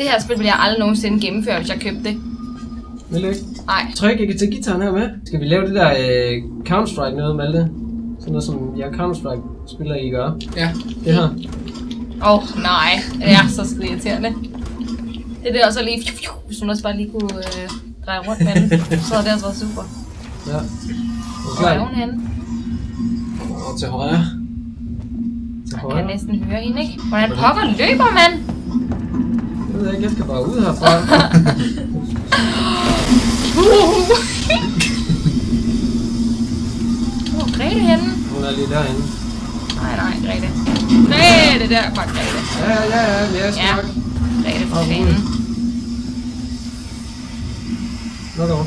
Det her spil vil jeg aldrig nogensinde gennemføre, hvis jeg købte det. Vil du ikke? Nej. Tror jeg ikke, jeg kan tage gitaren her med? Skal vi lave det der Counter-Strike noget, Malte? Sådan noget som jeg Counter-Strike-spiller I gør. Ja. Det her. Nej. Det er så skide irriterende. Det der også lige... Hvis hun også bare lige kunne dreje rundt med den, så havde det altså været super. Ja. Hvor er hun henne? Og til højre. Man kan næsten høre hende, ikke? Hvordan pokker løber man? Jeg ved ikke, jeg skal bare ud herfra. Hvor er Grete henne? Hun er lige derinde. Nej, Grete. Grete, der er bare Grete. Ja, men jeg skal nok. Grete for fanden. Nå dog.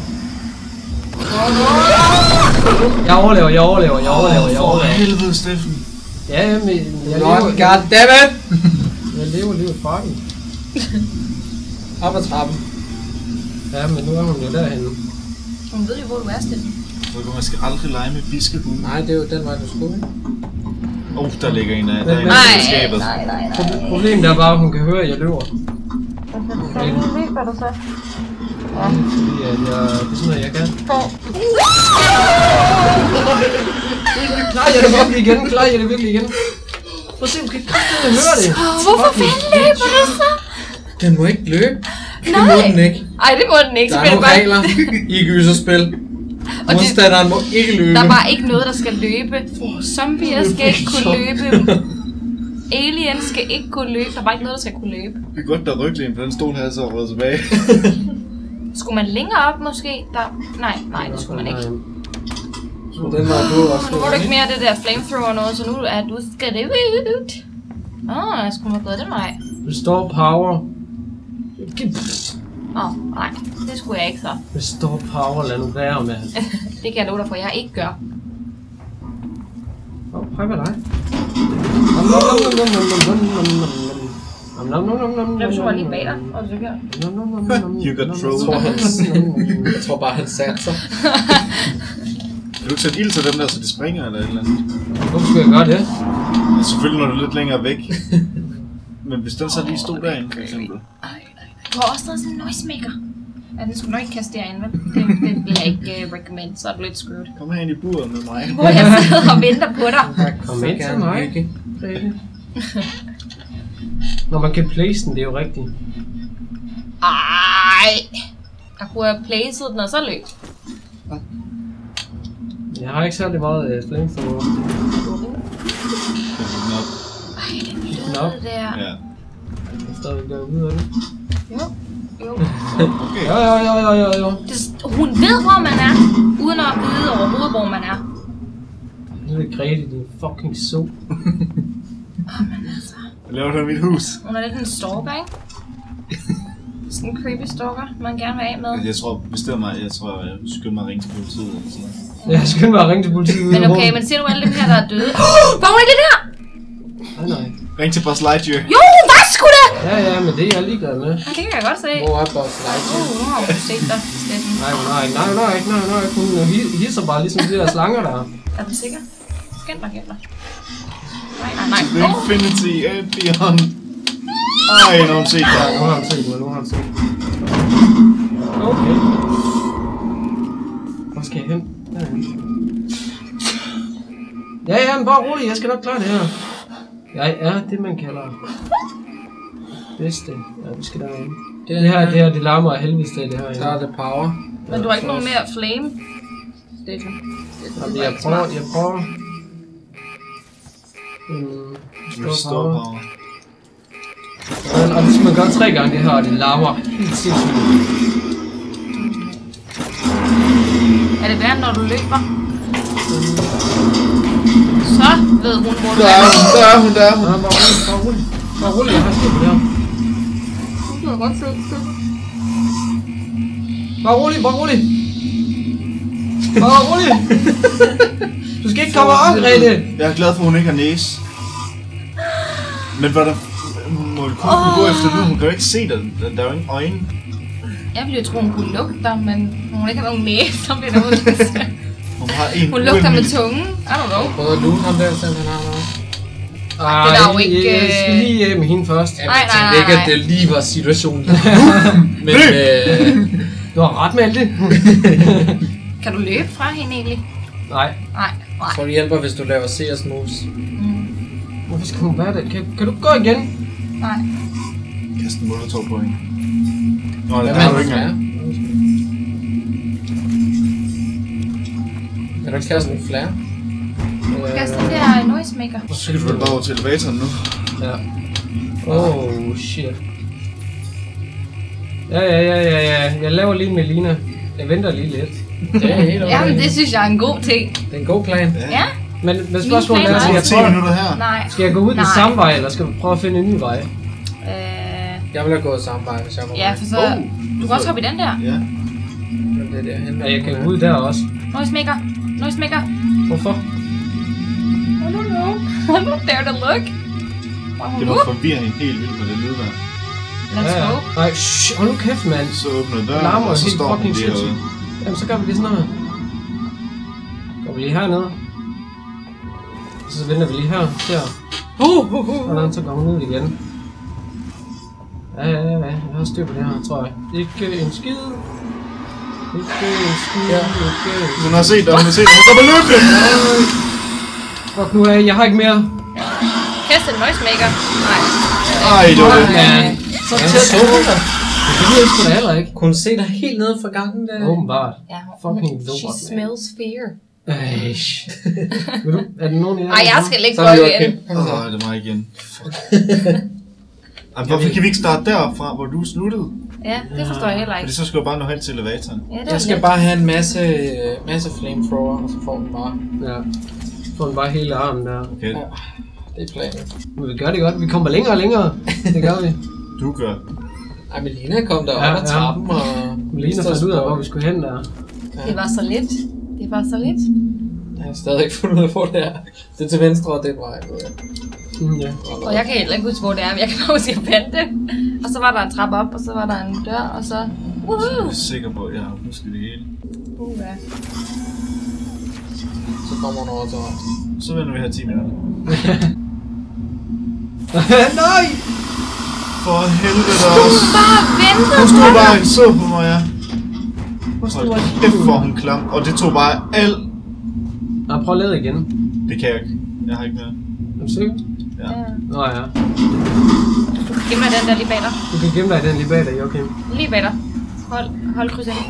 Jeg overlever. For helvede, Steffen. Ja, men jeg goddammit! Jeg lever livet fra den. Op ad trappen. Ja, men nu er hun jo derhenne. Hun ved jo, hvor du er, Steffen. Man skal aldrig lege med biskebuen. Nej, det er jo den vej, du skulle, ikke? Der ligger en af skabet. Nej. Problemet er bare, at hun kan høre, at jeg løber. Hvor løber du så? Fordi at det er sådan noget, jeg kan. Klarer jeg det virkelig igen? Prøv at se, hun kan ikke høre det. Hvorfor fanden løber du så? Den må ikke løbe. Det Nej. må den ikke. Ej, det må den ikke. Der er nogle regler i gyserspil. Modstanderen må ikke løbe. Der er bare ikke noget, der skal løbe. Zombier skal ikke kunne løbe. Aliens skal ikke kunne løbe. Der er bare ikke noget, der skal kunne løbe. Det er godt, der er ryglæn, for den stol her så rød tilbage. Skulle man længere op måske? Nej, det skulle man ikke. Så den var du også. Nu får du ikke mere af det der flamethrower noget, så nu er du skal det ud. Jeg skulle have gået den vej. Restore power. Nej, det skulle jeg ikke så. Restore power, lad nu være med. Det kan jeg love dig for, jeg ikke gør. Prøv med dig. Jeg var lige bag dig, og så gør. You got trolled. Jeg tror bare, han satte sig. Kan du ikke sætte ild til dem der, så de springer eller et eller andet? Hvorfor skulle jeg gøre det? Ja, selvfølgelig når du er lidt længere væk. Men hvis den så lige stod derinde, for eksempel. Du har også sådan en noisemaker. Ja, den skulle nok ikke kaste derind, vel? Det vil jeg ikke recommend, så er du lidt screwed. Kom her ind i buret med mig. Hvor jeg sidder og venter på dig. Kom ind til mig. Når man kan place den, det er jo rigtigt. Ej! Jeg kunne have placet den og så løb. Jeg har ikke særlig meget flamethrower. Ej, den lyder det der. Ja. Jeg stadig gør ud af det. Jo. Okay. Jo. Hun ved, hvor man er, uden at vide overhovedet, hvor man er. Nu er det Grete, din fucking so. Men altså. Hvad laver du i mit hus? Hun er lidt en stalker, ikke? Sådan en creepy stalker, man gerne vil af med. Jeg tror jeg skynder mig at ringe til politiet eller sådan noget. Jeg skynder mig at ringe til politiet. Men okay, men ser du alle dem her, der er døde? Var hun ikke der? Nej. Ring til Buzz Lightyear. Jo, hvad skulle det? Ja, men det er jeg ligeglad med. Det kan jeg godt se. Hvor er Buzz Lightyear? Nu har hun set dig, Steffen. Nej. Hun hisser bare ligesom de der slanger der. Er du sikker? Skænd dig. Nej. The Infinity and Beyond. Ej, nu har hun set dig. Nu har han set mig. Okay. Hvor skal jeg hen? Ja, men bare rolig, jeg skal nok klare det her. Jeg er det, man kalder bedste. Ja, vi skal derhen. Det her, det larmer af helvede sted, det her. Der er det power. Men du har ikke nogen mere flame, Steffen. Jamen, jeg prøver. Restore power. Og hvis man gør 3 gange det her, og det larmer helt sindssygt. Er det værd, når du løber? Så ved hun, hvor du er. Der er hun. Bare rolig, jeg har styr på det her. Du har godt set. Bare rolig. Du skal ikke komme op, Grete. Jeg er glad for, at hun ikke har næse. Men hvordan... Hun må jo kun kunne gå efter nu, hun kan jo ikke se dig. Der er jo ingen øjne. Jeg ville jo tro, hun kunne lugte dig, men hun ikke har nogen næse, så bliver der ud. Hun har en Hun lugter med tungen. I don't know. Prøv at lune ham der, selvom han har noget. Det er der jo ikke... Jeg skal lige med hende først. Jeg tænkte ikke, at det lige var situationen. Men du har ret med alt det. Kan du løbe fra hende egentlig? Nej. jeg tror, det hjælper, hvis du laver CS moves. Hvorfor skal hun være der? Kan du gå igen? Nej. Kast en molotov på hende. Nå, det Hvad er med du ikke engang. Kan du ikke kaste en flare? Kast den der noisemaker. Så kan du vel bare over til elevatoren nu. Ja. Oh shit. Ja. Jeg laver lige med Lina. Jeg venter lige lidt. Det er helt okay. Ja, men det synes jeg er en god ting. Det er en god plan. Ja. Men spørgsmålet er, plan skal er- jeg 10 minutter her. Nej. skal jeg gå ud den samme vej, eller skal vi prøve at finde en ny vej? Jeg vil have gået samme vej, hvis jeg var Ja, for så... Du kan også hoppe i den der. Ja. det er derhen. Ja, jeg kan gå ud der også. Noisemaker. Noisemaker. Hvorfor? I don't know. I'm not there to look. Det må forvirre hende helt vildt med det lyd der. Let's go. Nej, shh, hold nu kæft, mand. Så åbner døren, Larmer og så helt står hun fucking derude. sindssygt. Jamen, så gør vi lige sådan noget. Går vi lige hernede. Så venter vi lige her. Der. Og så går hun ud igen. Ja. Jeg har styr på det her, tror jeg. Ikke en skid. Ikke en skid. Ikke. Hun har set det, hun har set det. Hun kommer løbende! Fuck nu af, jeg har ikke mere. Kast en noisemaker. Nej. Ej, det var det. Man. Så tæt på. Det ved jeg sgu da heller ikke. Kunne se dig helt nede fra gangen der. Åbenbart. Ja, Fucking she lort, man. smells fear. Vil du? Er det nogen af jer? Ej, jeg skal ikke Så gå er vi igen. okay. Det er mig igen. Fuck. Ej, hvorfor kan vi ikke starte deroppe fra, hvor du sluttede? Ja, det forstår jeg heller Fordi ikke. så skal jeg bare nå hen til elevatoren. Ja, det er Jeg skal let. bare have en masse flamethrower, og så får den bare. Ja. Får den bare hele armen der. Okay, Ja, det er planen. Men vi gør det godt. Vi kommer længere og længere. Det gør vi. du gør. Ej, men Lina kom derop Ja, ad trappen og... Lina fandt ud af, hvor vi skulle hen der. Det var så lidt. Det var så lidt. Jeg har stadig ikke fundet ud af, hvor det er. Det er til venstre, og den vej. Ja. Og jeg kan heller ikke huske, hvor det er, men jeg kan bare huske, at jeg fandt det. Og så var der en trappe op, og så var der en dør, og så... Jeg er sikker på, at jeg har husket det hele. Ja. Så kommer hun over til højre. Så vender vi her 10 minutter. Nej! For helvede Du også. bare ventede Hun på stod mig. bare og så på mig, ja. Hvor stod Hold jeg? kæft, hvor hun klam. Og det tog bare alt. Nej, prøv at lade igen. Det kan jeg ikke. Jeg har ikke mere. Er du sikker? Ja. Nå ja. Du kan gemme dig den der lige bag dig. Du kan gemme dig i den lige bag dig, Joachim. Lige bag dig. Hold kryds ind.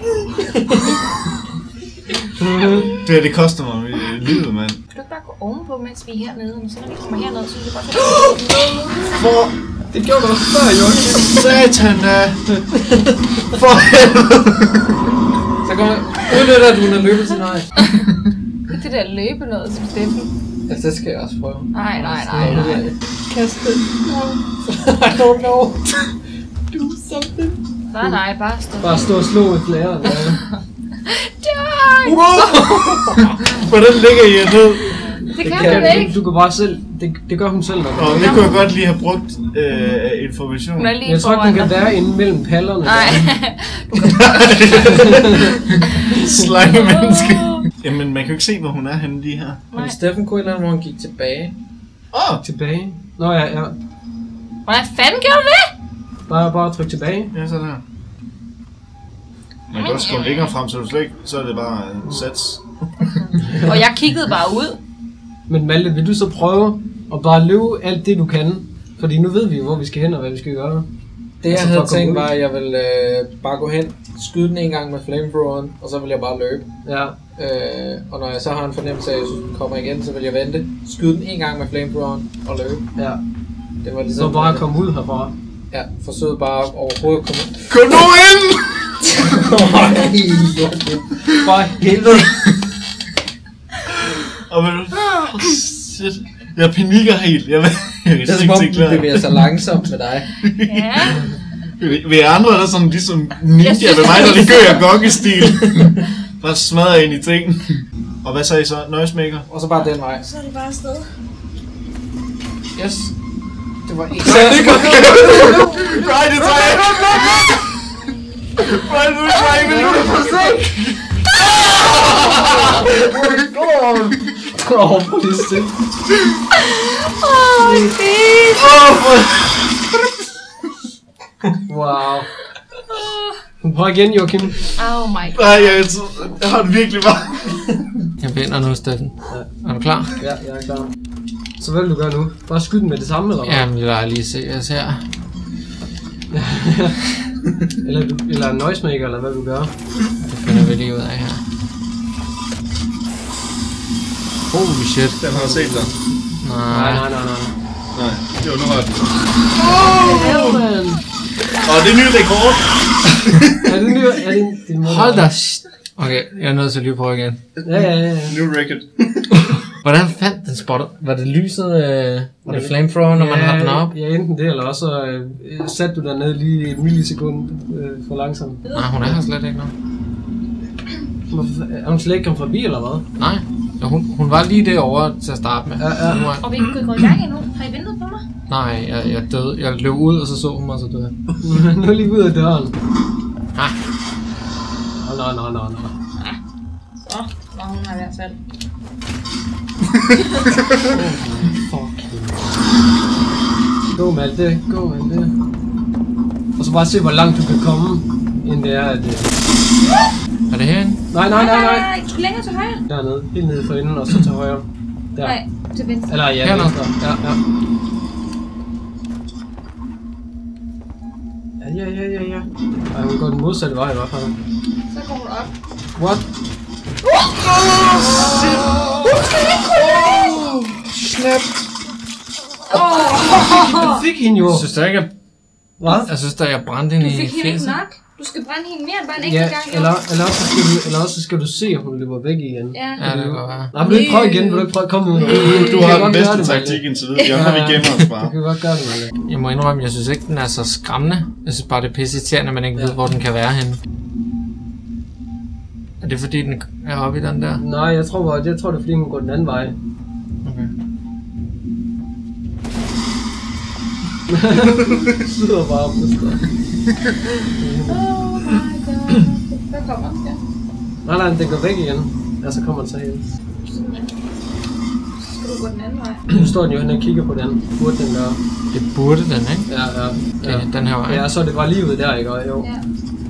Det her, det koster mig livet, mand. Kan du ikke bare gå ovenpå, mens vi er hernede? Men så når vi kommer hernede, så er det bare... For Det gjorde du også før, Joachim. satan da. For helvede. Så kommer udnytter, at hun har løbet til nej. Det der løbe noget, som Steffen. Altså, det skal jeg også prøve. Nej. Kast det. I don't know. Do something. Nej, bare stå. Bare stå og slå i flæren. Ja. Hvordan ligger I ned? Det kan du ikke. Du kan bare selv. Det gør hun selv. Når Og det kunne jeg godt lige have brugt information. Hun er lige jeg tror ikke, foran hun kan dig. være inde mellem pallerne. Nej. Slange menneske. Jamen, man kan jo ikke se, hvor hun er henne lige her. Men Steffen kunne et eller andet, hvor han gik tilbage. Tilbage. Nå ja. Hvordan fanden gjorde du det? Bare tryk tilbage. Ja, så der. Man kan også komme længere frem, så du slet ikke, så er det bare en sats. Og jeg kiggede bare ud. Men Malte, vil du så prøve at bare løbe alt det, du kan? Fordi nu ved vi jo, hvor vi skal hen og hvad vi skal gøre. Det jeg Altså, havde for at komme tænkt ud. var, at jeg ville bare gå hen, skyde den en gang med flamethroweren, og så vil jeg bare løbe. Ja. Og når jeg så har en fornemmelse af, at jeg synes, den kommer igen, så vil jeg vente, skyde den en gang med flamethroweren og løbe. Ja. Det var Så ligesom... bare komme ud herfra. Ja, forsøgte bare overhovedet at komme ud. Gå nu ind! For helvede. Og ved du... Shit. Jeg panikker helt. Jeg Det er som om, du bevæger sig langsomt med dig. Ja. Ved andre, der er sådan ligesom ninja ved mig, der lige gør gokkestil. Bare smadrer ind i ting. Og hvad sagde I så? Noisemaker? Og så bare den vej. Så er det bare afsted. Yes. Det var ikke... Nej, det tager jeg ikke. Bare nu tager jeg minutter for sent. Åh, det er sindssygt. Wow. Prøv igen, Joachim. Oh my god. Nej, jeg har det virkelig bare. Jeg vinder nu, Steffen. Ja. Er du klar? Ja, jeg er klar. Så hvad vil du gøre nu? Bare skyde den med det samme, eller hvad? Jamen, det lader lige se os her. eller en noisemaker, eller hvad vil du gøre? Det finder vi lige ud af her. Holy shit. Den har set dig. Nej. Nej, jo, nu har jeg den. Man. Og det er ny rekord. Er det ny? Det må Hold da. Okay, jeg er nødt til at lige prøve igen. Ja. New record. Hvordan fandt den spottet? Var det lyset? Var det flamethrower, når man har den op? Ja, enten det, eller også satte du dernede lige et millisekund for langsomt. Nej, hun er her slet ikke nu. Er hun slet ikke kommet forbi, eller hvad? Nej, ja, hun var lige derovre til at starte med. Ja. Nu er... Og vi kan ikke gå i gang endnu. Har I ventet på mig? Nej, jeg døde. Jeg løb ud, og så hun mig, og så døde jeg. Nu er lige ud af døren. Ah. Nå. Så var hun her i hvert fald. Gå med alt det. Og så bare se, hvor langt du kan komme, inden det er, at... Er det herinde? Nej. Du skal længere til højre. Dernede, helt nede for enden, og så til højre. Der. Nej, til venstre. Eller ja, Hernede. venstre. Ja. Ja. Ej, hun går den modsatte vej i hvert fald. Så går hun op. What? Snap. Du fik hende jo. Jeg synes da ikke, Hvad? jeg synes da, jeg brændte hende Du i fik hende ikke fjeset. nok. Du skal brænde hende mere end bare en enkelt Ja, gang. eller også skal du se, at hun løber væk igen. Ja. Ja, det kan godt være. Nej, vil du ikke prøve igen? Vil du ikke prøve at komme ud? Du har den bedste taktik indtil videre. Jeg har vi gemmer os Du bare. kan godt gøre det, Malle. Jeg må indrømme, jeg synes ikke, den er så skræmmende. Jeg synes bare, det er pisse irriterende, at man ikke ved, hvor den kan være henne. Er det fordi, den er oppe i den der? Nej, jeg tror det er fordi, hun går den anden vej. Okay. Sidder bare på stedet. Oh my god. Hvad kommer den der? Nej, den går væk igen. Ja, så kommer den så hen. Skal du gå den anden vej? Nu står den jo hen og kigger på den. Burde den gøre. Det burde den, ikke? Ja. Okay, den her vej. Ja, så er det bare lige ud der, ikke? Og jo. Ja.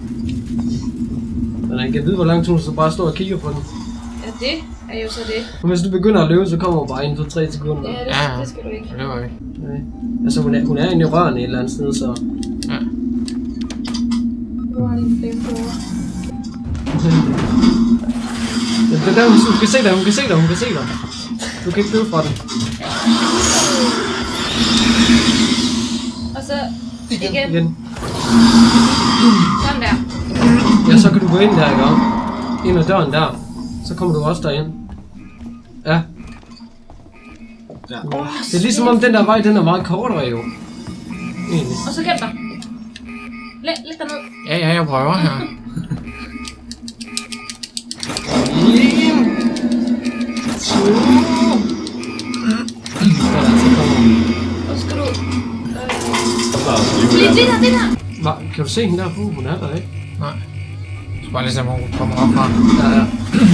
Men han kan vide, hvor lang tid hun så bare står og kigger på den. Ja, det er jo så det. Og hvis du begynder at løbe, så kommer hun bare inden for 3 sekunder. Ja, det skal du ikke. Det var ikke. Nej. Altså, hun er inde i rørene et eller andet sted, så... Ja. Nu har din flamethrower. Ja, det er der, hun kan se dig, hun kan se dig. Du kan ikke løbe fra den. Og så igen. Sådan der. Ja, så kan du gå ind der, ikke? Ind ad døren der. Så kommer du også derind. Ja. Ja. Det er ligesom om den der vej, den er meget kortere jo. Egentlig. Og så gem dig. Læg dig ned. Ja, jeg prøver her. 1, 2. Og så skal du... Det Det der. Hva? Kan du se hende der? Hun er der ikke. Nej. Jeg skal bare lige se, hvor hun kommer op fra. Ja.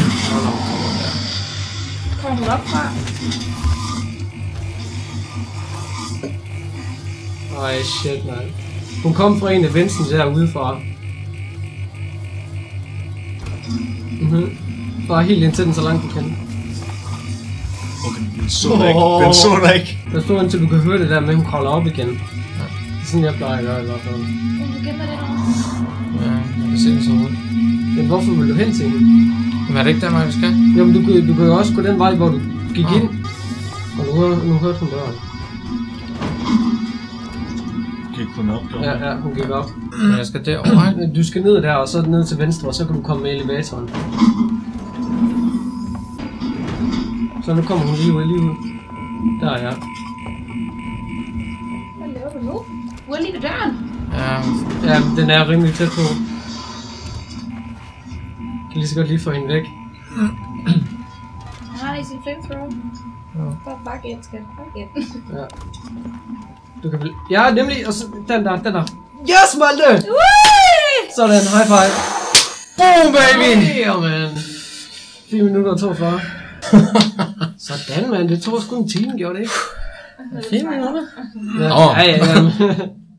Kommer hun op fra? Ej, shit, man. Hun kom fra en af venstre der udefra. Bare helt indtil den så langt du kan. Okay, den så der ikke. Den så der ikke. Der står indtil du kan høre det der med, at hun kravler op igen. Det er sådan, jeg plejer at gøre i hvert fald. Du gemmer det der. Ja, jeg kan se det så ud. Men hvorfor vil du hen til hende? Men er det ikke den vej, vi skal? Jamen, du kan jo også gå den vej, hvor du gik ind. Og nu hørte hun døren. Gik hun op, gjorde hun? Ja, hun gik op. Men jeg skal derover, ikke? Du skal ned der, og så ned til venstre, og så kan du komme med elevatoren. Så nu kommer hun lige ud. Der er jeg. Hvad laver du nu? Du er lige ved døren. Ja, Ja, den er rimelig tæt på. Kan lige så godt lige få hende væk. Han har det i sin flamethrower. Ja. Bare bakke ind, skat. Bakke ind. Ja. Du kan vel... Ja, nemlig. Og så den der. Yes, Malte! Sådan, high five. boom, baby! Yeah, man. 4 minutter og 42. Sådan, man. Det tog sgu en time, gjorde det ikke? 4 minutter? Ja, Åh. ja.